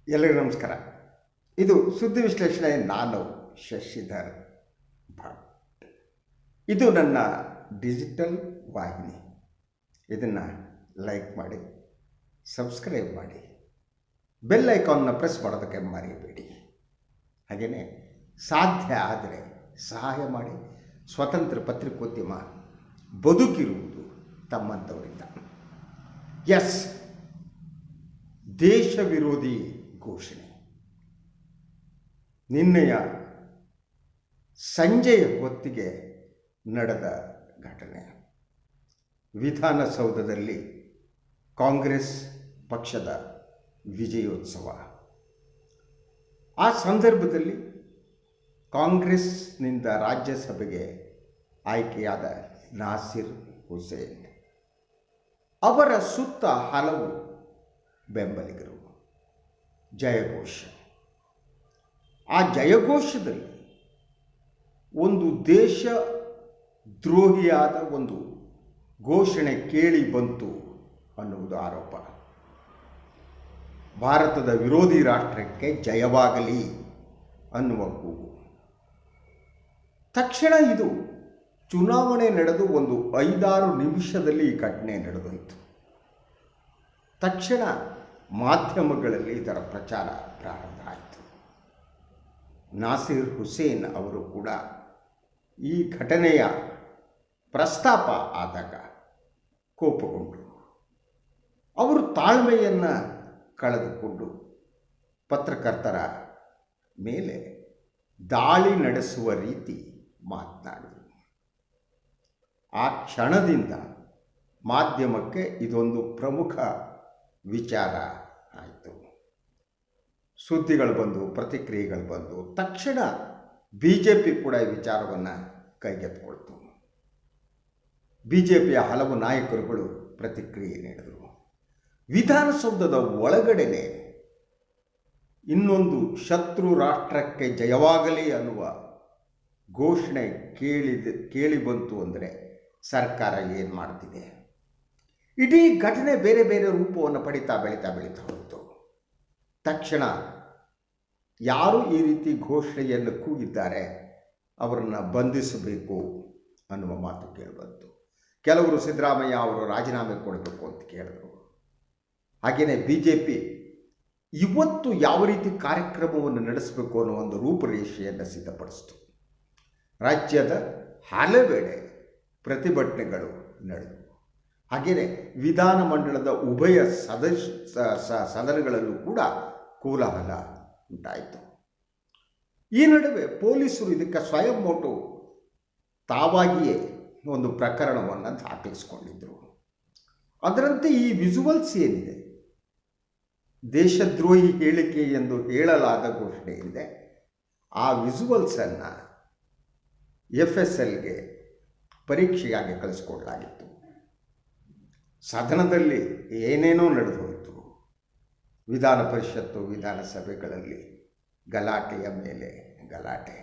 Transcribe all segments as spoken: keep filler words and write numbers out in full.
ಎಲ್ಲರಿಗೂ ನಮಸ್ಕಾರ. ಇದು ಸುದ್ದಿ ವಿಶ್ಲೇಷಣೆ. ನಾನು ಶಶಿಧರ್ ಭಟ್. ಇದು ನನ್ನ ಡಿಜಿಟಲ್ ವಾಹಿನಿ. ಇದನ್ನು ಲೈಕ್ ಮಾಡಿ, ಸಬ್ಸ್ಕ್ರೈಬ್ ಮಾಡಿ, ಬೆಲ್ ಐಕಾನ್ನ ಪ್ರೆಸ್ ಮಾಡೋದಕ್ಕೆ ಮರೆಯಬೇಡಿ. ಹಾಗೆಯೇ ಸಾಧ್ಯ ಆದರೆ ಸಹಾಯ ಮಾಡಿ. ಸ್ವತಂತ್ರ ಪತ್ರಿಕೋದ್ಯಮ ಬದುಕಿರುವುದು ತಮ್ಮಂಥವರಿಂದ. ಎಸ್, ದೇಶ ವಿರೋಧಿ ಘೋಷಣೆ ನಿನ್ನೆಯ ಸಂಜೆಯ ಹೊತ್ತಿಗೆ ನಡೆದ ಘಟನೆ. ವಿಧಾನಸೌಧದಲ್ಲಿ ಕಾಂಗ್ರೆಸ್ ಪಕ್ಷದ ವಿಜಯೋತ್ಸವ. ಆ ಸಂದರ್ಭದಲ್ಲಿ ಕಾಂಗ್ರೆಸ್ನಿಂದ ರಾಜ್ಯಸಭೆಗೆ ಆಯ್ಕೆಯಾದ ನಾಸಿರ್ ಹುಸೇನ್ ಅವರ ಸುತ್ತ ಹಲವು ಬೆಂಬಲಿಗರು. ಜಯಘೋಷ. ಆ ಜಯಘೋಷದಲ್ಲಿ ಒಂದು ದೇಶ ದ್ರೋಹಿಯಾದ ಒಂದು ಘೋಷಣೆ ಕೇಳಿ ಬಂತು ಅನ್ನುವುದು ಆರೋಪ. ಭಾರತದ ವಿರೋಧಿ ರಾಷ್ಟ್ರಕ್ಕೆ ಜಯವಾಗಲಿ ಅನ್ನುವ ಕೂಗು. ತಕ್ಷಣ ಇದು ಚುನಾವಣೆ ನಡೆದು ಒಂದು ಐದಾರು ನಿಮಿಷದಲ್ಲಿ ಈ ಘಟನೆ ನಡೆದೋಯಿತು. ತಕ್ಷಣ ಮಾಧ್ಯಮಗಳಲ್ಲಿ ಇದರ ಪ್ರಚಾರ ಪ್ರಾರಂಭ ಆಯಿತು. ನಾಸಿರ್ ಹುಸೇನ್ ಅವರು ಕೂಡ ಈ ಘಟನೆಯ ಪ್ರಸ್ತಾಪ ಆದಾಗ ಕೋಪಗೊಂಡರು. ಅವರು ತಾಳ್ಮೆಯನ್ನು ಕಳೆದುಕೊಂಡು ಪತ್ರಕರ್ತರ ಮೇಲೆ ದಾಳಿ ನಡೆಸುವ ರೀತಿ ಮಾತನಾಡಿದರು. ಆ ಕ್ಷಣದಿಂದ ಮಾಧ್ಯಮಕ್ಕೆ ಇದೊಂದು ಪ್ರಮುಖ ವಿಚಾರ ಆಯಿತು. ಸುದ್ದಿಗಳು ಬಂದು, ಪ್ರತಿಕ್ರಿಯೆಗಳು ಬಂದು, ತಕ್ಷಣ ಬಿ ಜೆ ಪಿ ಕೂಡ ಈ ವಿಚಾರವನ್ನು ಕೈಗೆತ್ತಿಕೊಳ್ತು. ಬಿ ಜೆ ಪಿಯ ಹಲವು ನಾಯಕರುಗಳು ಪ್ರತಿಕ್ರಿಯೆ ನೀಡಿದರು. ವಿಧಾನಸೌಧದ ಒಳಗಡೆನೆ ಇನ್ನೊಂದು ಶತ್ರು ರಾಷ್ಟ್ರಕ್ಕೆ ಜಯವಾಗಲಿ ಅನ್ನುವ ಘೋಷಣೆ ಕೇಳಿದ ಕೇಳಿ ಬಂತು ಅಂದರೆ ಸರ್ಕಾರ ಏನು ಮಾಡ್ತಿದೆ? ಇಡೀ ಘಟನೆ ಬೇರೆ ಬೇರೆ ರೂಪವನ್ನು ಪಡಿತಾ ಬೆಳೀತಾ ಬೆಳೀತಾ ಹೋಯಿತು. ತಕ್ಷಣ ಯಾರು ಈ ರೀತಿ ಘೋಷಣೆಯನ್ನು ಕೂಗಿದ್ದಾರೆ ಅವರನ್ನು ಬಂಧಿಸಬೇಕು ಅನ್ನುವ ಮಾತು ಕೇಳಿಬಂತು. ಕೆಲವರು ಸಿದ್ದರಾಮಯ್ಯ ಅವರು ರಾಜೀನಾಮೆ ಕೊಡಬೇಕು ಅಂತ ಕೇಳಿದರು. ಹಾಗೆಯೇ ಬಿ ಜೆ ಪಿ ಇವತ್ತು ಯಾವ ರೀತಿ ಕಾರ್ಯಕ್ರಮವನ್ನು ನಡೆಸಬೇಕು ಅನ್ನೋ ಒಂದು ರೂಪರೇಷೆಯನ್ನು ಸಿದ್ಧಪಡಿಸಿತು. ರಾಜ್ಯದ ಹಲವೆಡೆ ಪ್ರತಿಭಟನೆಗಳು ನಡೆದವು. ಹಾಗೆಯೇ ವಿಧಾನಮಂಡಲದ ಉಭಯ ಸದಸ್ಯ ಸದನಗಳಲ್ಲೂ ಕೂಡ ಕೋಲಾಹಲ ಉಂಟಾಯಿತು. ಈ ನಡುವೆ ಪೊಲೀಸರು ಇದಕ್ಕೆ ಸ್ವಯಂ ಮೋಟು ತಾವಾಗಿಯೇ ಒಂದು ಪ್ರಕರಣವನ್ನು ದಾಖಲಿಸಿಕೊಂಡಿದ್ದರು. ಅದರಂತೆ ಈ ವಿಜುವಲ್ಸ್ ಏನಿದೆ, ದೇಶದ್ರೋಹಿ ಹೇಳಿಕೆ ಎಂದು ಹೇಳಲಾದ ಘೋಷಣೆ ಇದೆ. ಆ ವಿಜುವಲ್ಸನ್ನು ಎಫ್ ಎಸ್ ಎಲ್ಗೆ ಪರೀಕ್ಷೆಯಾಗಿ ಕಳಿಸಿಕೊಡಲಾಗಿತ್ತು. ಸದನದಲ್ಲಿ ಏನೇನೋ ನಡೆದು ಹೋಯಿತು. ವಿಧಾನ ಪರಿಷತ್ತು, ವಿಧಾನಸಭೆಗಳಲ್ಲಿ ಗಲಾಟೆಯ ಮೇಲೆ ಗಲಾಟೆ.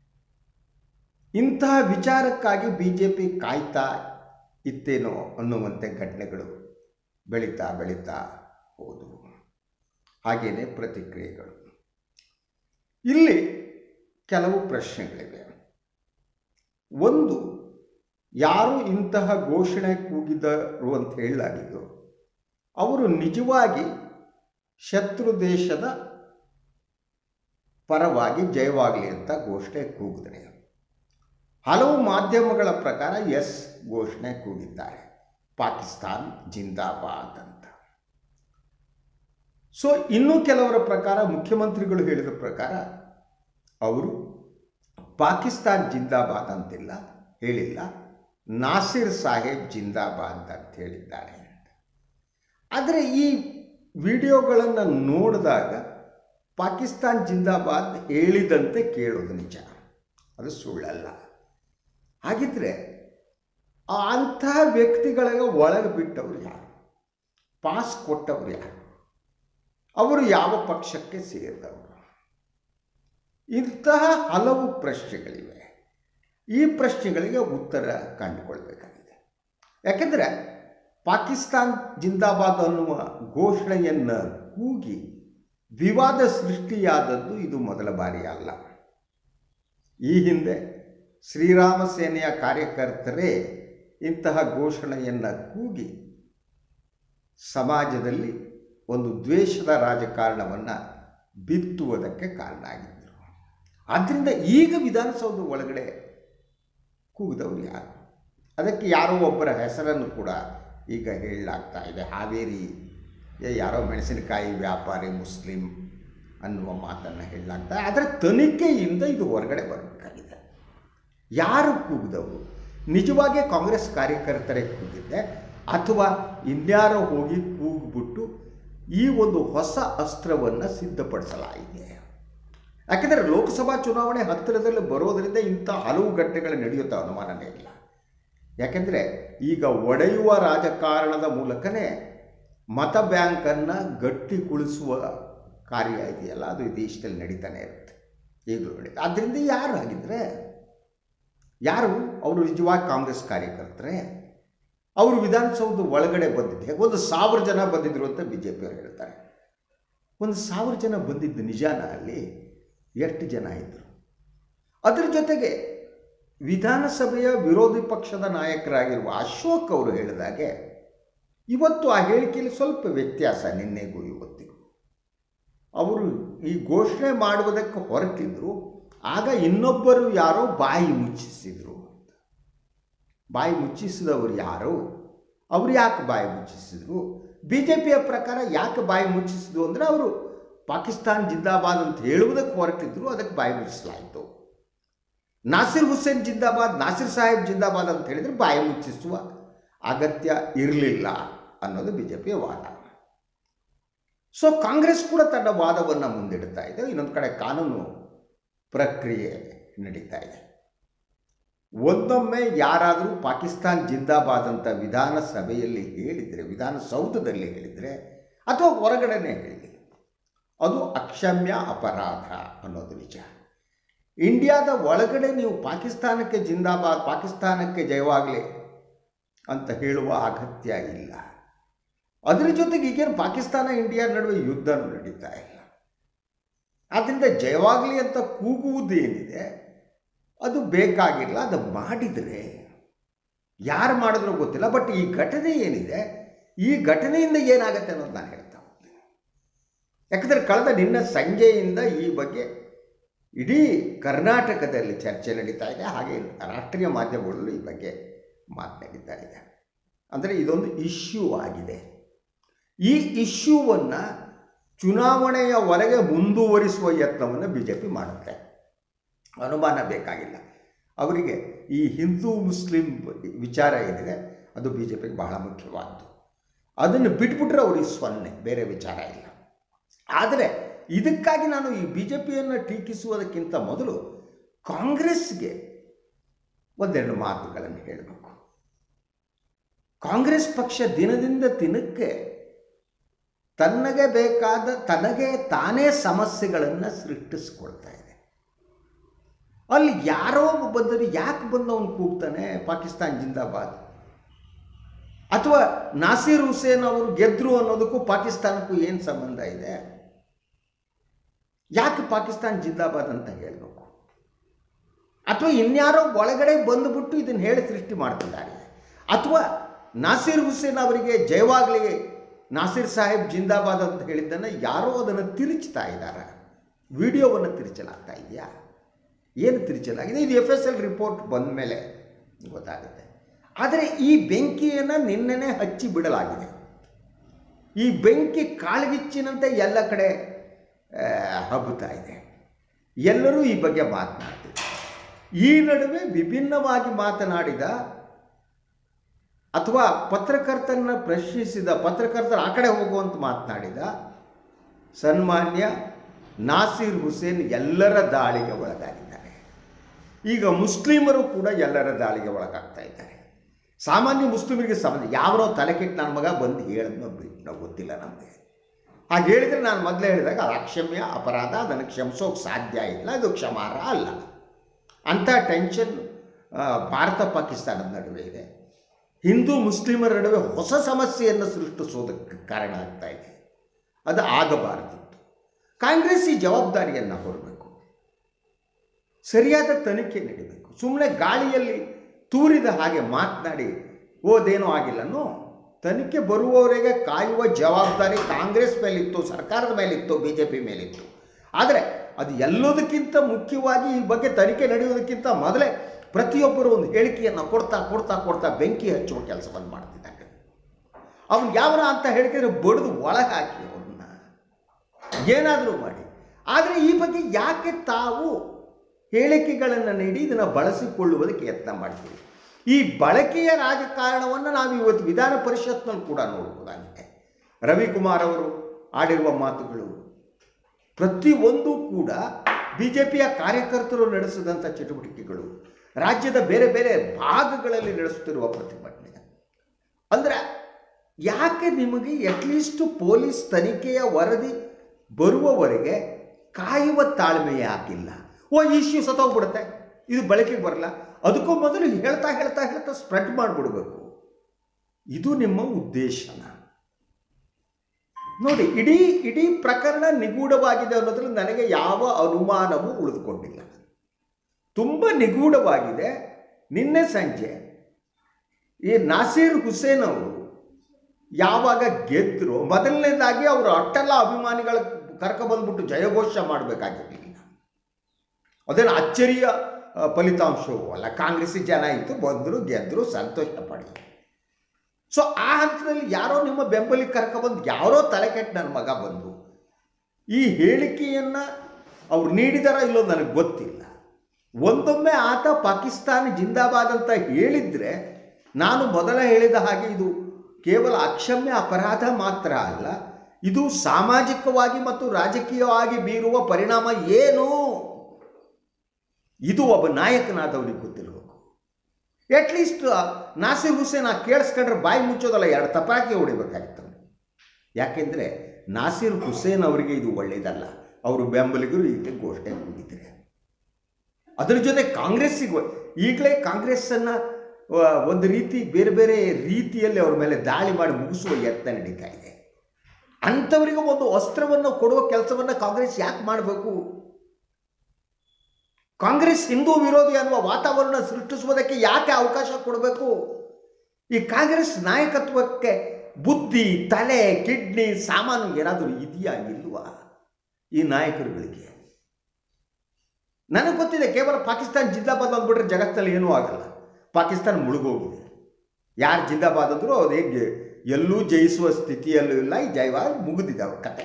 ಇಂತಹ ವಿಚಾರಕ್ಕಾಗಿ ಬಿ ಜೆ ಪಿ ಕಾಯ್ತಾ ಇತ್ತೇನೋ ಅನ್ನುವಂತೆ ಘಟನೆಗಳು ಬೆಳೀತಾ ಬೆಳೀತಾ ಹೋದವು. ಹಾಗೆಯೇ ಪ್ರತಿಕ್ರಿಯೆಗಳು. ಇಲ್ಲಿ ಕೆಲವು ಪ್ರಶ್ನೆಗಳಿವೆ. ಒಂದು, ಯಾರು ಇಂತಹ ಘೋಷಣೆ ಕೂಗಿದರು ಅಂತ ಹೇಳಲಾಗಿದ್ದು ಅವರು ನಿಜವಾಗಿ ಶತ್ರು ದೇಶದ ಪರವಾಗಿ ಜಯವಾಗಲಿ ಅಂತ ಘೋಷಣೆ ಕೂಗಿದರೆ, ಹಲವು ಮಾಧ್ಯಮಗಳ ಪ್ರಕಾರ ಎಸ್ ಘೋಷಣೆ ಕೂಗಿದ್ದಾರೆ, ಪಾಕಿಸ್ತಾನ್ ಜಿಂದಾಬಾದ್ ಅಂತ. ಸೊ ಇನ್ನೂ ಕೆಲವರ ಪ್ರಕಾರ, ಮುಖ್ಯಮಂತ್ರಿಗಳು ಹೇಳಿದ ಪ್ರಕಾರ ಅವರು ಪಾಕಿಸ್ತಾನ್ ಜಿಂದಾಬಾದ್ ಅಂತಿಲ್ಲ, ಹೇಳಿಲ್ಲ, ನಾಸಿರ್ ಸಾಹೇಬ್ ಜಿಂದಾಬಾದ್ ಅಂತ ಹೇಳಿದ್ದಾರೆ. ಆದರೆ ಈ ವಿಡಿಯೋಗಳನ್ನು ನೋಡಿದಾಗ ಪಾಕಿಸ್ತಾನ್ ಜಿಂದಾಬಾದ್ ಹೇಳಿದಂತೆ ಕೇಳೋದು ನಿಜ, ಅದು ಸುಳ್ಳಲ್ಲ. ಹಾಗಿದ್ರೆ ಅಂತಹ ವ್ಯಕ್ತಿಗಳಿಗೆ ಒಳಗೆ ಬಿಟ್ಟವರು ಯಾರು? ಪಾಸ್ ಕೊಟ್ಟವರು ಯಾರು? ಅವರು ಯಾವ ಪಕ್ಷಕ್ಕೆ ಸೇರಿದವರು? ಇಂತಹ ಹಲವು ಪ್ರಶ್ನೆಗಳಿವೆ. ಈ ಪ್ರಶ್ನೆಗಳಿಗೆ ಉತ್ತರ ಕಂಡುಕೊಳ್ಬೇಕಾಗಿದೆ. ಯಾಕೆಂದರೆ ಪಾಕಿಸ್ತಾನ್ ಜಿಂದಾಬಾದ್ ಅನ್ನುವ ಘೋಷಣೆಯನ್ನು ಕೂಗಿ ವಿವಾದ ಸೃಷ್ಟಿಯಾದದ್ದು ಇದು ಮೊದಲ ಬಾರಿ ಅಲ್ಲ. ಈ ಹಿಂದೆ ಶ್ರೀರಾಮ ಸೇನೆಯ ಕಾರ್ಯಕರ್ತರೇ ಇಂತಹ ಘೋಷಣೆಯನ್ನು ಕೂಗಿ ಸಮಾಜದಲ್ಲಿ ಒಂದು ದ್ವೇಷದ ರಾಜಕಾರಣವನ್ನು ಬಿತ್ತುವುದಕ್ಕೆ ಕಾರಣ ಆಗಿದ್ದರು. ಆದ್ದರಿಂದ ಈಗ ವಿಧಾನಸೌಧ ಒಳಗಡೆ ಕೂಗಿದವರು ಯಾರು? ಅದಕ್ಕೆ ಯಾರೋ ಒಬ್ಬರ ಹೆಸರನ್ನು ಕೂಡ ಈಗ ಹೇಳಲಾಗ್ತಾ ಇದೆ. ಹಾವೇರಿ ಯಾರೋ ಮೆಣಸಿನಕಾಯಿ ವ್ಯಾಪಾರಿ ಮುಸ್ಲಿಂ ಅನ್ನುವ ಮಾತನ್ನು ಹೇಳಲಾಗ್ತಾ ಇದೆ. ಆದರೆ ತನಿಖೆಯಿಂದ ಇದು ಹೊರಗಡೆ ಬರಬೇಕಾಗಿದೆ. ಯಾರು ಕೂಗಿದವರು? ನಿಜವಾಗಿ ಕಾಂಗ್ರೆಸ್ ಕಾರ್ಯಕರ್ತರೇ ಕೂಗಿದ್ದೆ ಅಥವಾ ಇನ್ಯಾರೋ ಹೋಗಿ ಕೂಗ್ಬಿಟ್ಟು ಈ ಒಂದು ಹೊಸ ಅಸ್ತ್ರವನ್ನು ಸಿದ್ಧಪಡಿಸಲಾಗಿದೆ? ಯಾಕೆಂದರೆ ಲೋಕಸಭಾ ಚುನಾವಣೆ ಹತ್ತಿರದಲ್ಲಿ ಬರೋದರಿಂದ ಇಂಥ ಹಲವು ಘಟನೆಗಳು ನಡೆಯುತ್ತೆ, ಅನುಮಾನನೇ ಇಲ್ಲ. ಯಾಕೆಂದರೆ ಈಗ ಒಡೆಯುವ ರಾಜಕಾರಣದ ಮೂಲಕನೇ ಮತ ಬ್ಯಾಂಕನ್ನು ಗಟ್ಟಿಗೊಳಿಸುವ ಕಾರ್ಯ ಇದೆಯಲ್ಲ, ಅದು ಈ ದೇಶದಲ್ಲಿ ನಡೀತಾನೆ ಇರುತ್ತೆ, ಈಗಲೂ ನಡೀತಾ. ಆದ್ದರಿಂದ ಯಾರು ಆಗಿದ್ರೆ ಯಾರು ಅವರು? ನಿಜವಾಗಿ ಕಾಂಗ್ರೆಸ್ ಕಾರ್ಯಕರ್ತರೇ. ಅವರು ವಿಧಾನಸೌಧ ಒಳಗಡೆ ಬಂದಿದ್ದೆ ಒಂದು ಸಾವಿರ ಜನ ಬಂದಿದ್ರು ಅಂತ ಬಿ ಜೆ ಪಿಯವರು ಹೇಳ್ತಾರೆ. ಒಂದು ಸಾವಿರ ಜನ ಬಂದಿದ್ದು ನಿಜಾನ? ಅಲ್ಲಿ ಎಷ್ಟು ಜನ ಇದ್ದರು? ಅದರ ಜೊತೆಗೆ ವಿಧಾನಸಭೆಯ ವಿರೋಧಿ ಪಕ್ಷದ ನಾಯಕರಾಗಿರುವ ಅಶೋಕ್ ಅವರು ಹೇಳಿದಾಗೆ ಇವತ್ತು ಆ ಹೇಳಿಕೆಯಲ್ಲಿ ಸ್ವಲ್ಪ ವ್ಯತ್ಯಾಸ, ನಿನ್ನೆಗೂ ಇವತ್ತಿಗೂ. ಅವರು ಈ ಘೋಷಣೆ ಮಾಡುವುದಕ್ಕೆ ಹೊರಟಿದ್ರು, ಆಗ ಇನ್ನೊಬ್ಬರು ಯಾರೋ ಬಾಯಿ ಮುಚ್ಚಿಸಿದರು. ಬಾಯಿ ಮುಚ್ಚಿಸಿದವರು ಯಾರು? ಅವರು ಯಾಕೆ ಬಾಯಿ ಮುಚ್ಚಿಸಿದರು? ಬಿ ಜೆ ಪಿಯ ಪ್ರಕಾರ ಯಾಕೆ ಬಾಯಿ ಮುಚ್ಚಿಸಿದ್ರು ಅಂದರೆ ಅವರು ಪಾಕಿಸ್ತಾನ್ ಜಿಂದಾಬಾದ್ ಅಂತ ಹೇಳುವುದಕ್ಕೆ ಹೊರಟಿದ್ರು, ಅದಕ್ಕೆ ಬಾಯಿ ಮುಚ್ಚಿಸಲಾಯಿತು. ನಾಸಿರ್ ಹುಸೇನ್ ಜಿಂದಾಬಾದ್, ನಾಸಿರ್ ಸಾಹೇಬ್ ಜಿಂದಾಬಾದ್ ಅಂತ ಹೇಳಿದರೆ ಬಾಯಿ ಮುಚ್ಚಿಸುವ ಅಗತ್ಯ ಇರಲಿಲ್ಲ ಅನ್ನೋದು ಬಿ ಜೆ ಪಿಯ ವಾದ. ಸೊ ಕಾಂಗ್ರೆಸ್ ಕೂಡ ತನ್ನ ವಾದವನ್ನು ಮುಂದಿಡ್ತಾ ಇದೆ. ಇನ್ನೊಂದು ಕಡೆ ಕಾನೂನು ಪ್ರಕ್ರಿಯೆ ನಡೀತಾ ಇದೆ. ಒಂದೊಮ್ಮೆ ಯಾರಾದರೂ ಪಾಕಿಸ್ತಾನ್ ಜಿಂದಾಬಾದ್ ಅಂತ ವಿಧಾನಸಭೆಯಲ್ಲಿ ಹೇಳಿದರೆ, ವಿಧಾನಸೌಧದಲ್ಲಿ ಹೇಳಿದರೆ ಅಥವಾ ಹೊರಗಡೆನೇ ಹೇಳಿ, ಅದು ಅಕ್ಷಮ್ಯ ಅಪರಾಧ ಅನ್ನೋದು ನಿಜ. ಇಂಡಿಯಾದ ಒಳಗಡೆ ನೀವು ಪಾಕಿಸ್ತಾನಕ್ಕೆ ಜಿಂದಾಬಾದ್, ಪಾಕಿಸ್ತಾನಕ್ಕೆ ಜಯವಾಗಲಿ ಅಂತ ಹೇಳುವ ಅಗತ್ಯ ಇಲ್ಲ. ಅದರ ಜೊತೆಗೆ ಈಗೇನು ಪಾಕಿಸ್ತಾನ ಇಂಡಿಯಾ ನಡುವೆ ಯುದ್ಧನೂ ನಡೀತಾ ಇಲ್ಲ. ಆದ್ದರಿಂದ ಜಯವಾಗಲಿ ಅಂತ ಕೂಗುವುದೇನಿದೆ ಅದು ಬೇಕಾಗಿಲ್ಲ. ಅದು ಮಾಡಿದರೆ ಯಾರು ಮಾಡಿದ್ರೂ ಗೊತ್ತಿಲ್ಲ. ಬಟ್ ಈ ಘಟನೆ ಏನಿದೆ, ಈ ಘಟನೆಯಿಂದ ಏನಾಗುತ್ತೆ ಅನ್ನೋದು ನಾನು ಹೇಳ್ತಾ ಹೋಗ್ತೀನಿ. ಯಾಕಂದರೆ ಕಳೆದ ನಿನ್ನ ಸಂಜೆಯಿಂದ ಈ ಬಗ್ಗೆ ಇಡೀ ಕರ್ನಾಟಕದಲ್ಲಿ ಚರ್ಚೆ ನಡೀತಾ ಇದೆ, ಹಾಗೆ ರಾಷ್ಟ್ರೀಯ ಮಾಧ್ಯಮಗಳಲ್ಲೂ ಈ ಬಗ್ಗೆ ಮಾತನಾಡಿತಾ ಇದೆ. ಅಂದರೆ ಇದೊಂದು ಇಶ್ಯೂ ಆಗಿದೆ. ಈ ಇಶ್ಯೂವನ್ನು ಚುನಾವಣೆಯವರೆಗೆ ಮುಂದುವರಿಸುವ ಯತ್ನವನ್ನು ಬಿ ಜೆ ಪಿ ಮಾಡುತ್ತೆ, ಅನುಮಾನ ಬೇಕಾಗಿಲ್ಲ. ಅವರಿಗೆ ಈ ಹಿಂದೂ ಮುಸ್ಲಿಂ ವಿಚಾರ ಏನಿದೆ ಅದು ಬಿ ಜೆ ಪಿಗೆ ಬಹಳ ಮುಖ್ಯವಾದ್ದು. ಅದನ್ನು ಬಿಟ್ಬಿಟ್ರೆ ಅವ್ರಿಗೆ ಸೊನ್ನೆ, ಬೇರೆ ವಿಚಾರ ಇಲ್ಲ. ಆದರೆ ಇದಕ್ಕಾಗಿ ನಾನು ಈ ಬಿ ಜೆ ಪಿಯನ್ನು ಟೀಕಿಸುವುದಕ್ಕಿಂತ ಮೊದಲು ಕಾಂಗ್ರೆಸ್ಗೆ ಒಂದೆರಡು ಮಾತುಗಳನ್ನು ಹೇಳಬೇಕು. ಕಾಂಗ್ರೆಸ್ ಪಕ್ಷ ದಿನದಿಂದ ದಿನಕ್ಕೆ ತನಗೆ ಬೇಕಾದ ತನಗೆ ತಾನೇ ಸಮಸ್ಯೆಗಳನ್ನು ಸೃಷ್ಟಿಸ್ಕೊಳ್ತಾ ಇದೆ. ಅಲ್ಲಿ ಯಾರೋ ಬಂದರೆ ಯಾಕೆ ಬಂದು ಅವನು ಕೂಗ್ತಾನೆ ಪಾಕಿಸ್ತಾನ್ ಜಿಂದಾಬಾದ್, ಅಥವಾ ನಾಸಿರ್ ಹುಸೇನ್ ಅವರು ಗೆದ್ರು ಅನ್ನೋದಕ್ಕೂ ಪಾಕಿಸ್ತಾನಕ್ಕೂ ಏನು ಸಂಬಂಧ ಇದೆ? ಯಾಕೆ ಪಾಕಿಸ್ತಾನ್ ಜಿಂದಾಬಾದ್ ಅಂತ ಹೇಳಬೇಕು? ಅಥವಾ ಇನ್ಯಾರೋ ಒಳಗಡೆ ಬಂದುಬಿಟ್ಟು ಇದನ್ನು ಹೇಳಿ ಸೃಷ್ಟಿ ಮಾಡ್ತಿದ್ದಾರೆ, ಅಥವಾ ನಾಸಿರ್ ಹುಸೇನ್ ಅವರಿಗೆ ಜಯವಾಗಲಿ, ನಾಸಿರ್ ಸಾಹೇಬ್ ಜಿಂದಾಬಾದ್ ಅಂತ ಹೇಳಿದ್ದನ್ನು ಯಾರೋ ಅದನ್ನು ತಿರುಚ್ತಾ ಇದ್ದಾರೆ. ವಿಡಿಯೋವನ್ನು ತಿರುಚಲಾಗ್ತಾ ಇದೆಯಾ? ಏನು ತಿರುಚಲಾಗಿದೆ? ಇದು ಎಫ್ ಎಸ್ ಎಲ್ ರಿಪೋರ್ಟ್ ಬಂದ ಮೇಲೆ ಗೊತ್ತಾಗುತ್ತೆ. ಆದರೆ ಈ ಬೆಂಕಿಯನ್ನು ನಿನ್ನೆನೇ ಹಚ್ಚಿ ಬಿಡಲಾಗಿದೆ. ಈ ಬೆಂಕಿ ಕಾಳ್ಗಿಚ್ಚಿನಂತೆ ಎಲ್ಲ ಕಡೆ ಹಬ್ಬುತ್ತಾ ಇದೆ. ಎಲ್ಲರೂ ಈ ಬಗ್ಗೆ ಮಾತನಾಡ್ತಿದ್ದಾರೆ. ಈ ನಡುವೆ ವಿಭಿನ್ನವಾಗಿ ಮಾತನಾಡಿದ ಅಥವಾ ಪತ್ರಕರ್ತರನ್ನು ಪ್ರಶ್ನಿಸಿದ, ಪತ್ರಕರ್ತರ ಆ ಕಡೆ ಹೋಗುವಂತ ಮಾತನಾಡಿದ ಸನ್ಮಾನ್ಯ ನಾಸಿರ್ ಹುಸೇನ್ ಎಲ್ಲರ ದಾಳಿಗೆ ಒಳಗಾಗಿದ್ದಾರೆ. ಈಗ ಮುಸ್ಲಿಮರು ಕೂಡ ಎಲ್ಲರ ದಾಳಿಗೆ ಒಳಗಾಗ್ತಾ ಇದ್ದಾರೆ. ಸಾಮಾನ್ಯ ಮುಸ್ಲಿಮರಿಗೆ ಸಂಬಂಧ ಯಾವನೋ ತಲೆ ಕೆಟ್ಟು ನನ್ನ ಮಗ ಬಂದು ಹೇಳಿದ್ನೋ ಬಿಟ್ಟನೋ ಗೊತ್ತಿಲ್ಲ ನಮಗೆ. ಹಾಗೆ ಹೇಳಿದರೆ ನಾನು ಮೊದಲೇ ಹೇಳಿದಾಗ ಅದು ಅಕ್ಷಮ್ಯ ಅಪರಾಧ, ಅದನ್ನು ಕ್ಷಮಿಸೋಕೆ ಸಾಧ್ಯ ಇಲ್ಲ, ಇದು ಕ್ಷಮಾರ್ಹ ಅಲ್ಲ. ಅಂಥ ಟೆನ್ಷನ್ ಭಾರತ ಪಾಕಿಸ್ತಾನದ ನಡುವೆ ಇದೆ. ಹಿಂದೂ ಮುಸ್ಲಿಮರ ನಡುವೆ ಹೊಸ ಸಮಸ್ಯೆಯನ್ನು ಸೃಷ್ಟಿಸೋದಕ್ಕೆ ಕಾರಣ ಆಗ್ತಾ ಇದೆ. ಅದು ಆಗಬಾರ್ದಿತ್ತು. ಕಾಂಗ್ರೆಸ್ ಈ ಜವಾಬ್ದಾರಿಯನ್ನು ಹೊರಬೇಕು, ಸರಿಯಾದ ತನಿಖೆ ನಡೀಬೇಕು. ಸುಮ್ಮನೆ ಗಾಳಿಯಲ್ಲಿ ತೂರಿದ ಹಾಗೆ ಮಾತನಾಡಿ ಓದೇನೂ ಆಗಿಲ್ಲನೋ, ತನಿಖೆ ಬರುವವರೆಗೆ ಕಾಯುವ ಜವಾಬ್ದಾರಿ ಕಾಂಗ್ರೆಸ್ ಮೇಲಿತ್ತು, ಸರ್ಕಾರದ ಮೇಲಿತ್ತು, ಬಿ ಜೆ ಪಿ ಮೇಲಿತ್ತು. ಆದರೆ ಅದು ಎಲ್ಲದಕ್ಕಿಂತ ಮುಖ್ಯವಾಗಿ ಈ ಬಗ್ಗೆ ತನಿಖೆ ನಡೆಯುವುದಕ್ಕಿಂತ ಮೊದಲೇ ಪ್ರತಿಯೊಬ್ಬರು ಒಂದು ಹೇಳಿಕೆಯನ್ನು ಕೊಡ್ತಾ ಕೊಡ್ತಾ ಕೊಡ್ತಾ ಬೆಂಕಿ ಹಚ್ಚುವ ಕೆಲಸವನ್ನು ಮಾಡ್ತಿದ್ದಾರೆ. ಅವನು ಯಾವನ ಅಂತ ಹೇಳಿದ್ರೆ ಬಡಿದು ಒಳಗೆ ಹಾಕಿ ಅವನ್ನ ಏನಾದರೂ ಮಾಡಿ. ಆದರೆ ಈ ಬಗ್ಗೆ ಯಾಕೆ ತಾವು ಹೇಳಿಕೆಗಳನ್ನು ನೀಡಿ ಇದನ್ನು ಬಳಸಿಕೊಳ್ಳುವುದಕ್ಕೆ ಯತ್ನ ಮಾಡ್ತೀವಿ? ಈ ಬಳಕೆಯ ರಾಜಕಾರಣವನ್ನು ನಾವು ಇವತ್ತು ವಿಧಾನ ಪರಿಷತ್ನಲ್ಲಿ ಕೂಡ ನೋಡಬಹುದಾಗಿದೆ. ರವಿಕುಮಾರ್ ಅವರು ಆಡಿರುವ ಮಾತುಗಳು ಪ್ರತಿಯೊಂದು ಕೂಡ ಬಿ ಜೆ ಪಿಯ ಕಾರ್ಯಕರ್ತರು ನಡೆಸಿದಂಥ ಚಟುವಟಿಕೆಗಳು, ರಾಜ್ಯದ ಬೇರೆ ಬೇರೆ ಭಾಗಗಳಲ್ಲಿ ನಡೆಸುತ್ತಿರುವ ಪ್ರತಿಭಟನೆ. ಅಂದರೆ ಯಾಕೆ ನಿಮಗೆ ಅಟ್ಲೀಸ್ಟ್ ಪೊಲೀಸ್ ತನಿಖೆಯ ವರದಿ ಬರುವವರೆಗೆ ಕಾಯುವ ತಾಳ್ಮೆ ಯಾಕಿಲ್ಲ? ಓ ಇಶ್ಯೂ ಸತ್ತೋಗ್ಬಿಡುತ್ತೆ, ಇದು ಬಳಕೆಗೆ ಬರಲ್ಲ, ಅದಕ್ಕೂ ಮೊದಲು ಹೇಳ್ತಾ ಹೇಳ್ತಾ ಹೇಳ್ತಾ ಸ್ಪ್ರೆಡ್ ಮಾಡಿಬಿಡ್ಬೇಕು. ಇದು ನಿಮ್ಮ ಉದ್ದೇಶನ. ನೋಡಿ, ಇಡೀ ಇಡೀ ಪ್ರಕರಣ ನಿಗೂಢವಾಗಿದೆ ಅನ್ನೋದ್ರಲ್ಲಿ ನನಗೆ ಯಾವ ಅನುಮಾನವೂ ಉಳಿದುಕೊಂಡಿಲ್ಲ. ತುಂಬ ನಿಗೂಢವಾಗಿದೆ. ನಿನ್ನೆ ಸಂಜೆ ಈ ನಾಸೀರ್ ಹುಸೇನ್ ಅವರು ಯಾವಾಗ ಗೆದ್ದರು, ಮೊದಲನೇದಾಗಿ ಅವರು ಅಟ್ಟೆಲ್ಲ ಅಭಿಮಾನಿಗಳ ಕರ್ಕೊಬಂದ್ಬಿಟ್ಟು ಜಯಘೋಷ ಮಾಡಬೇಕಾಗಿರಲಿಲ್ಲ. ಅದೇನು ಅಚ್ಚರಿಯ ಫಲಿತಾಂಶವೂ ಅಲ್ಲ. ಕಾಂಗ್ರೆಸ್ಸಿ ಜನ ಇತ್ತು, ಬಂದರು, ಗೆದ್ದರು, ಸಂತೋಷ ಪಡಿ. ಸೊ ಆ ಹಂತದಲ್ಲಿ ಯಾರೋ ನಿಮ್ಮ ಬೆಂಬಲಿಗೆ ಕರ್ಕೊಬಂದು ಯಾರೋ ತಲೆ ಕೆಟ್ಟು ನನ್ನ ಮಗ ಬಂದು ಈ ಹೇಳಿಕೆಯನ್ನು ಅವ್ರು ನೀಡಿದಾರೋ ಇಲ್ಲೋ ನನಗೆ ಗೊತ್ತಿಲ್ಲ. ಒಂದೊಮ್ಮೆ ಆತ ಪಾಕಿಸ್ತಾನ ಜಿಂದಾಬಾದ್ ಅಂತ ಹೇಳಿದರೆ ನಾನು ಮೊದಲ ಹೇಳಿದ ಹಾಗೆ ಇದು ಕೇವಲ ಅಕ್ಷಮ್ಯ ಅಪರಾಧ ಮಾತ್ರ ಅಲ್ಲ, ಇದು ಸಾಮಾಜಿಕವಾಗಿ ಮತ್ತು ರಾಜಕೀಯವಾಗಿ ಬೀರುವ ಪರಿಣಾಮ ಏನು, ಇದು ಒಬ್ಬ ನಾಯಕನಾದವನಿಗೆ ಗೊತ್ತಿರಬೇಕು. ಅಟ್ಲೀಸ್ಟ್ ನಾಸೀರ್ ಹುಸೇನ್ ಆ ಕೇಳಿಸ್ಕೊಂಡ್ರೆ ಬಾಯಿ ಮುಚ್ಚೋದಲ್ಲ, ಎರಡು ತಪಾಕಿ ಹೊಡಿಬೇಕಾಗಿತ್ತು. ಯಾಕೆಂದರೆ ನಾಸೀರ್ ಹುಸೇನ್ ಅವರಿಗೆ ಇದು ಒಳ್ಳೆಯದಲ್ಲ. ಅವರು ಬೆಂಬಲಿಗರು ಈಗ ಘೋಷಣೆ ಕೂಗಿದ್ದಾರೆ. ಅದರ ಜೊತೆ ಕಾಂಗ್ರೆಸ್ಸಿಗೆ ಈಗಲೇ ಕಾಂಗ್ರೆಸ್ಸನ್ನು ಒಂದು ರೀತಿ ಬೇರೆ ಬೇರೆ ರೀತಿಯಲ್ಲಿ ಅವ್ರ ಮೇಲೆ ದಾಳಿ ಮಾಡಿ ಮುಗಿಸುವ ಯತ್ನ ನಡೀತಾ ಇದೆ. ಅಂಥವರಿಗೆ ಒಂದು ಅಸ್ತ್ರವನ್ನು ಕೊಡುವ ಕೆಲಸವನ್ನು ಕಾಂಗ್ರೆಸ್ ಯಾಕೆ ಮಾಡಬೇಕು? ಕಾಂಗ್ರೆಸ್ ಹಿಂದೂ ವಿರೋಧಿ ಅನ್ನುವ ವಾತಾವರಣ ಸೃಷ್ಟಿಸುವುದಕ್ಕೆ ಯಾಕೆ ಅವಕಾಶ ಕೊಡಬೇಕು? ಈ ಕಾಂಗ್ರೆಸ್ ನಾಯಕತ್ವಕ್ಕೆ ಬುದ್ಧಿ, ತಲೆ, ಕಿಡ್ನಿ, ಸಾಮಾನು ಏನಾದರೂ ಇದೆಯಾ ಇಲ್ವಾ ಈ ನಾಯಕರುಗಳಿಗೆ? ನನಗೆ ಗೊತ್ತಿದೆ, ಕೇವಲ ಪಾಕಿಸ್ತಾನ ಜಿಂದಾಬಾದ್ ಅಂದ್ಬಿಟ್ರೆ ಜಗತ್ತಲ್ಲಿ ಏನೂ ಆಗಲ್ಲ. ಪಾಕಿಸ್ತಾನ ಮುಳುಗೋಗಿದೆ. ಯಾರು ಜಿಂದಾಬಾದ್ ಅಂದರೂ ಅದು ಹೇಗೆ ಎಲ್ಲೂ ಜಯಿಸುವ ಸ್ಥಿತಿಯಲ್ಲೂ ಇಲ್ಲ. ಈ ಜಯವಾದ ಮುಗಿದಿದೆ ಅವ್ರ ಕತೆ.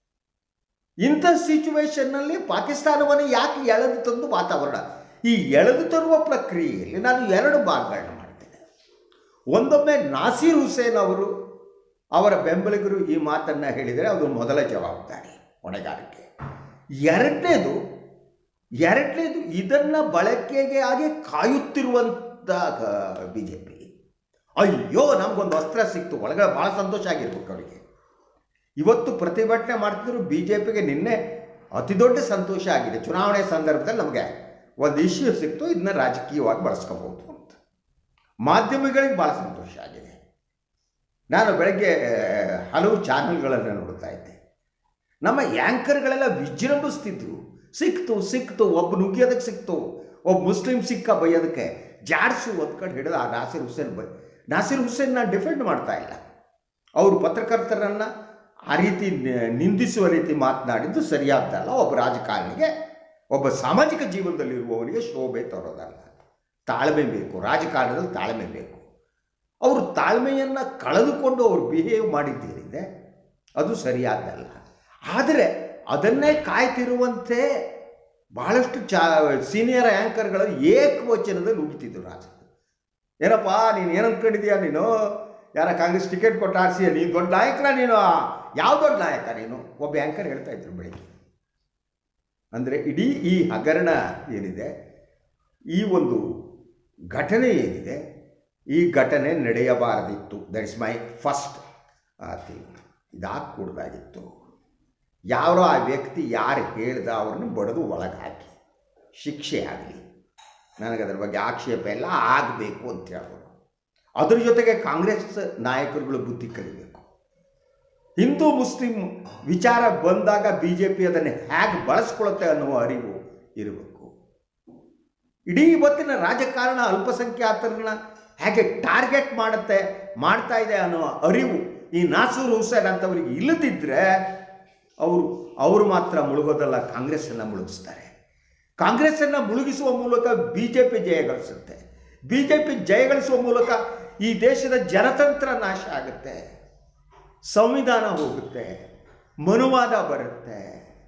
ಇಂಥ ಸಿಚುವೇಶನ್ನಲ್ಲಿ ಪಾಕಿಸ್ತಾನವನ್ನು ಯಾಕೆ ಎಳೆದು ತಂದು ವಾತಾವರಣ, ಈ ಎಳೆದು ತರುವ ಪ್ರಕ್ರಿಯೆಯಲ್ಲಿ ನಾನು ಎರಡು ಭಾಗಗಳನ್ನ ಮಾಡ್ತೇನೆ. ಒಂದೊಮ್ಮೆ ನಾಸೀರ್ ಹುಸೇನ್ ಅವರು ಅವರ ಬೆಂಬಲಿಗರು ಈ ಮಾತನ್ನು ಹೇಳಿದರೆ ಅದು ಮೊದಲ ಜವಾಬ್ದಾರಿ, ಹೊಣೆಗಾರಿಕೆ. ಎರಡನೇದು ಎರಡನೇದು ಇದನ್ನು ಬಳಕೆಗೆ ಆಗಿ ಕಾಯುತ್ತಿರುವಂಥ ಬಿ ಜೆ ಪಿ. ಅಯ್ಯೋ ನಮಗೊಂದು ಅಸ್ತ್ರ ಸಿಕ್ತು, ಒಳಗಡೆ ಭಾಳ ಸಂತೋಷ ಆಗಿರ್ಬೇಕು ಅವರಿಗೆ. ಇವತ್ತು ಪ್ರತಿಭಟನೆ ಮಾಡ್ತಿದ್ರು ಬಿ ಜೆ ಪಿಗೆ ನಿನ್ನೆ ಅತಿ ದೊಡ್ಡ ಸಂತೋಷ ಆಗಿದೆ. ಚುನಾವಣೆ ಸಂದರ್ಭದಲ್ಲಿ ನಮಗೆ ಒಂದು ಇಶ್ಯೂ ಸಿಕ್ತು, ಇದನ್ನ ರಾಜಕೀಯವಾಗಿ ಬಳಸ್ಕೋಬೋದು ಅಂತ. ಮಾಧ್ಯಮಗಳಿಗೆ ಭಾಳ ಸಂತೋಷ ಆಗಿದೆ. ನಾನು ಬೆಳಗ್ಗೆ ಹಲವು ಚಾನಲ್ಗಳನ್ನು ನೋಡ್ತಾ ಇದ್ದೆ. ನಮ್ಮ ಆ್ಯಂಕರ್ಗಳೆಲ್ಲ ವಿಜೃಂಭಿಸ್ತಿದ್ರು. ಸಿಕ್ತು ಸಿಕ್ತು ಒಬ್ಬ ನುಗ್ಗಿಯೋದಕ್ಕೆ ಸಿಕ್ತು, ಒಬ್ಬ ಮುಸ್ಲಿಂ ಸಿಕ್ಕ ಬೈಯೋದಕ್ಕೆ ಜಾಡ್ಸು ಒಂದು ಕಡೆ ಹಿಡಿದು ಆ ನಾಸೀರ್ ಹುಸೇನ್ ಬೈ ನಾಸೀರ್ ಹುಸೇನ್ ನಾನು ಡಿಫೆಂಡ್ ಮಾಡ್ತಾ ಇಲ್ಲ. ಅವರು ಪತ್ರಕರ್ತರನ್ನು ಆ ರೀತಿ ನಿಂದಿಸುವ ರೀತಿ ಮಾತನಾಡಿದ್ದು ಸರಿಯಾದ್ದಲ್ಲ. ಒಬ್ಬ ರಾಜಕಾರಣಿಗೆ, ಒಬ್ಬ ಸಾಮಾಜಿಕ ಜೀವನದಲ್ಲಿರುವವನಿಗೆ ಶೋಭೆ ತರೋದಲ್ಲ. ತಾಳ್ಮೆ ಬೇಕು, ರಾಜಕಾರಣದಲ್ಲಿ ತಾಳ್ಮೆ ಬೇಕು. ಅವರು ತಾಳ್ಮೆಯನ್ನು ಕಳೆದುಕೊಂಡು ಅವರು ಬಿಹೇವ್ ಮಾಡಿದ್ದೇನಿದೆ ಅದು ಸರಿಯಾದ್ದಲ್ಲ. ಆದರೆ ಅದನ್ನೇ ಕಾಯ್ತಿರುವಂತೆ ಬಹಳಷ್ಟು ಚಾ ಸೀನಿಯರ್ ಆ್ಯಂಕರ್ಗಳು ಏಕವಚನದಲ್ಲಿ ಉಗಿತಿದ್ರು ರಾಜ. ಏನಪ್ಪ ನೀನು ಏನು ಅಂದ್ಕೊಂಡಿದ್ದೀಯಾ, ನೀನು ಯಾರ ಕಾಂಗ್ರೆಸ್ ಟಿಕೆಟ್ ಕೊಟ್ಟು ಆರಿಸಿಯ, ನೀನು ದೊಡ್ಡ ನಾಯಕನ, ನೀನು ಯಾವ ದೊಡ್ಡ ನಾಯಕ ನೀನು, ಒಬ್ಬ ಆ್ಯಂಕರ್ ಹೇಳ್ತಾ ಇದ್ರು ಬೆಳಿಗ್ಗೆ. ಅಂದರೆ ಇಡೀ ಈ ಹಗರಣ ಏನಿದೆ, ಈ ಒಂದು ಘಟನೆ ಏನಿದೆ, ಈ ಘಟನೆ ನಡೆಯಬಾರದಿತ್ತು. That is my first thing. ಇದಾಗಕೂಡ್ದಾಗಿತ್ತು. ಯಾರೋ ಆ ವ್ಯಕ್ತಿ ಯಾರು ಹೇಳ್ದ ಅವ್ರನ್ನ ಬಡಿದು ಒಳಗೆ ಹಾಕಿ ಶಿಕ್ಷೆ ಆಗಲಿ, ನನಗದ್ರ ಬಗ್ಗೆ ಆಕ್ಷೇಪ ಎಲ್ಲ ಆಗಬೇಕು ಅಂತ ಹೇಳೋದು. ಅದ್ರ ಜೊತೆಗೆ ಕಾಂಗ್ರೆಸ್ ನಾಯಕರುಗಳು ಬುದ್ಧಿ ಕಲಿಬೇಕು. ಹಿಂದೂ ಮುಸ್ಲಿಂ ವಿಚಾರ ಬಂದಾಗ ಬಿ ಜೆ ಪಿ ಅದನ್ನು ಹೇಗೆ ಬಳಸ್ಕೊಳ್ಳುತ್ತೆ ಅನ್ನುವ ಅರಿವು ಇರಬೇಕು. ಇಡೀ ಇವತ್ತಿನ ರಾಜಕಾರಣ ಅಲ್ಪಸಂಖ್ಯಾತರನ್ನ ಹೇಗೆ ಟಾರ್ಗೆಟ್ ಮಾಡುತ್ತೆ ಮಾಡ್ತಾ ಇದೆ ಅನ್ನೋ ಅರಿವು ಈ ನಾಸೂರ್ ಹುಸೇನ್ ಅಂತವರಿಗೆ ಇಲ್ಲದಿದ್ದರೆ ಅವರು ಅವರು ಮಾತ್ರ ಮುಳುಗೋದಲ್ಲ, ಕಾಂಗ್ರೆಸ್ಸನ್ನು ಮುಳುಗಿಸ್ತಾರೆ. ಕಾಂಗ್ರೆಸ್ಸನ್ನು ಮುಳುಗಿಸುವ ಮೂಲಕ ಬಿ ಜೆ ಪಿ ಜಯಗಳಿಸುತ್ತೆ. ಬಿ ಜೆ ಪಿ ಜಯಗಳಿಸುವ ಮೂಲಕ ಈ ದೇಶದ ಜನತಂತ್ರ ನಾಶ ಆಗುತ್ತೆ, ಸಂವಿಧಾನ ಹೋಗುತ್ತೆ, ಮನುವಾದ ಬರುತ್ತೆ,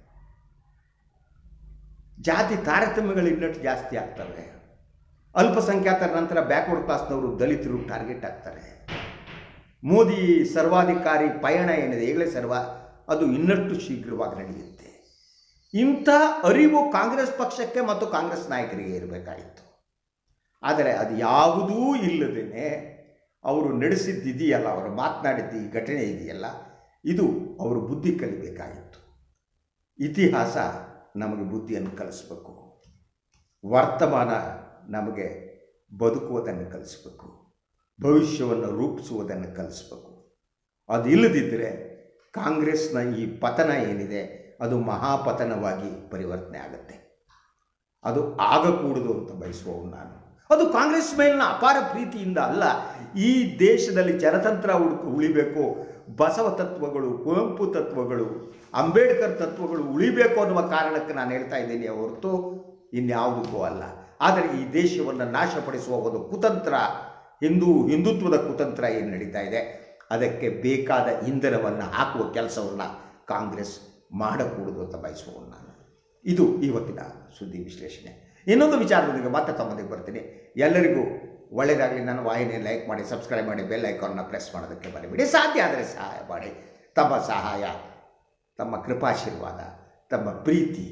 ಜಾತಿ ತಾರತಮ್ಯಗಳು ಇನ್ನಷ್ಟು ಜಾಸ್ತಿ ಆಗ್ತವೆ. ಅಲ್ಪಸಂಖ್ಯಾತರ ನಂತರ ಬ್ಯಾಕ್ವರ್ಡ್ ಕ್ಲಾಸ್ನವರು ದಲಿತರು ಟಾರ್ಗೆಟ್ ಆಗ್ತಾರೆ. ಮೋದಿ ಸರ್ವಾಧಿಕಾರಿ ಪಯಣ ಏನಿದೆ ಈಗಲೇ ಸರ್ವ ಅದು ಇನ್ನಷ್ಟು ಶೀಘ್ರವಾಗಿ ನಡೆಯುತ್ತೆ. ಇಂಥ ಅರಿವು ಕಾಂಗ್ರೆಸ್ ಪಕ್ಷಕ್ಕೆ ಮತ್ತು ಕಾಂಗ್ರೆಸ್ ನಾಯಕರಿಗೆ ಇರಬೇಕಾಗಿತ್ತು. ಆದರೆ ಅದು ಯಾವುದೂ ಇಲ್ಲದೇ ಅವರು ನಡೆಸಿದ್ದಿದೆಯಲ್ಲ, ಅವರು ಮಾತನಾಡಿದ್ದು ಈ ಘಟನೆ ಇದೆಯಲ್ಲ, ಇದು ಅವರು ಬುದ್ಧಿ ಕಲಿಬೇಕಾಗಿತ್ತು. ಇತಿಹಾಸ ನಮಗೆ ಬುದ್ಧಿಯನ್ನು ಕಲಿಸ್ಬೇಕು, ವರ್ತಮಾನ ನಮಗೆ ಬದುಕುವುದನ್ನು ಕಲಿಸ್ಬೇಕು, ಭವಿಷ್ಯವನ್ನು ರೂಪಿಸುವುದನ್ನು ಕಲಿಸ್ಬೇಕು. ಅದು ಇಲ್ಲದಿದ್ದರೆ ಕಾಂಗ್ರೆಸ್ನ ಈ ಪತನ ಏನಿದೆ ಅದು ಮಹಾಪತನವಾಗಿ ಪರಿವರ್ತನೆ ಆಗುತ್ತೆ. ಅದು ಆಗಕೂಡದು ಅಂತ ಬಯಸುವವು ನಾನು. ಅದು ಕಾಂಗ್ರೆಸ್ ಮೇಲಿನ ಅಪಾರ ಪ್ರೀತಿಯಿಂದ ಅಲ್ಲ, ಈ ದೇಶದಲ್ಲಿ ಜನತಂತ್ರ ಹುಡುಕು ಉಳಿಬೇಕು, ಬಸವ ತತ್ವಗಳು, ಕುವೆಂಪು ತತ್ವಗಳು, ಅಂಬೇಡ್ಕರ್ ತತ್ವಗಳು ಉಳಿಬೇಕು ಅನ್ನುವ ಕಾರಣಕ್ಕೆ ನಾನು ಹೇಳ್ತಾ ಇದ್ದೀನಿ ಹೊರತು ಇನ್ಯಾವುದಕ್ಕೂ ಅಲ್ಲ. ಆದರೆ ಈ ದೇಶವನ್ನು ನಾಶಪಡಿಸುವ ಒಂದು ಕುತಂತ್ರ, ಹಿಂದೂ ಹಿಂದುತ್ವದ ಕುತಂತ್ರ ಏನು ನಡೀತಾ ಇದೆ, ಅದಕ್ಕೆ ಬೇಕಾದ ಇಂಧನವನ್ನು ಹಾಕುವ ಕೆಲಸವನ್ನು ಕಾಂಗ್ರೆಸ್ ಮಾಡಕೂಡದು ಅಂತ ಬಯಸುವವನು ನಾನು. ಇದು ಇವತ್ತಿನ ಸುದ್ದಿ ವಿಶ್ಲೇಷಣೆ. ಇನ್ನೊಂದು ವಿಚಾರದೊಂದಿಗೆ ಮತ್ತೆ ತಮ್ಮದಿಗೆ ಬರ್ತೀನಿ. ಎಲ್ಲರಿಗೂ ಒಳ್ಳೆಯದಾಗಲಿ. ನನ್ನ ವಾಹಿನಿಯನ್ನು ಲೈಕ್ ಮಾಡಿ, ಸಬ್ಸ್ಕ್ರೈಬ್ ಮಾಡಿ, ಬೆಲ್ ಐಕಾನ್ನ ಪ್ರೆಸ್ ಮಾಡೋದಕ್ಕೆ ಮರಿಬೇಡಿ. ಸಾಧ್ಯ ಆದರೆ ಸಹಾಯ ಮಾಡಿ. ತಮ್ಮ ಸಹಾಯ, ತಮ್ಮ ಕೃಪಾಶೀರ್ವಾದ, ತಮ್ಮ ಪ್ರೀತಿ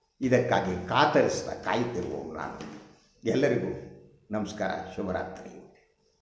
ಇದಕ್ಕಾಗಿ ಕಾತರಿಸ್ತಾ ಕಾಯುತ್ತಿರುವವು ನಾನು. ಎಲ್ಲರಿಗೂ ನಮಸ್ಕಾರ, ಶುಭರಾತ್ರಿ.